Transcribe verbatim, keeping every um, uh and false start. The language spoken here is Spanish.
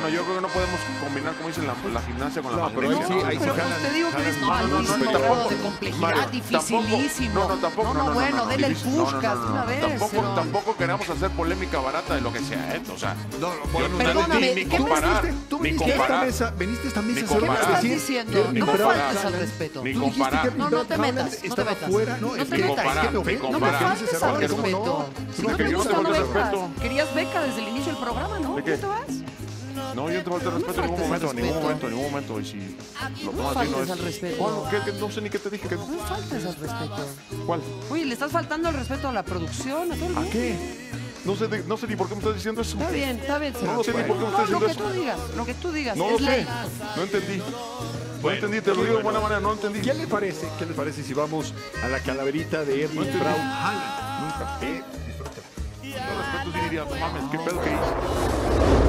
no, yo creo que no podemos combinar, como dicen, la, la gimnasia con la No, pero magnesia. ahí sí, ¿no? ahí se Pero jalan. pues te digo que jalan es manos. no, no, malísimo, no, grado tampoco, de complejidad, Mario, dificilísimo. Tampoco, no, no, tampoco. No, No, no, no, bueno, no, no, dele el difícil. No, no, Pushkas no, de no, una vez. Tampoco, pero- tampoco queramos hacer polémica barata de lo que sea, ¿eh? O sea, No, no, yo bueno, no- perdóname, ni, ni ¿qué me comparar, Viniste- Tú ni viniste a esta comparar, mesa, veniste a esta mesa Ni a hacer ¿Qué me comparar. estás decir diciendo? que No Brown- faltes al respeto. ni Tú dijiste comparar. que No, no te Haaland metas, no te estaba metas. fuera, no, No te es que- metas. es que me Ni ofende. No me comparar. faltes al ¿Cómo no? respeto. Si no Que te yo no gusta, te no falto el vengas. respeto. Querías beca desde el inicio del programa, ¿no? ¿De ¿Por qué? qué te vas? No, yo no te falta el respeto en ningún faltes momento, al en ningún respeto. momento, en ningún momento. Y si lo No tomas así, no faltes es... al respeto. ¿Cuál? ¿Qué, qué? No sé ni qué te dije. Que... No faltes al respeto. ¿Cuál? Oye, le estás faltando al respeto a la producción, a todo el ¿A mundo. qué? No sé, de- no sé ni por qué me estás diciendo eso. Está bien, está bien. No lo sé ni por qué me No, estás lo diciendo que eso. tú digas, lo que tú digas. No es lo sé. ley. No entendí. No entendí, te lo digo de buena manera, no entendí. ¿Qué le parece? ¿Qué le parece si vamos a la calaverita de Erling entendí. Braut Haaland? Nunca. Eh, disfrútala. Con respeto sí diría, no mames, qué pedo que hice.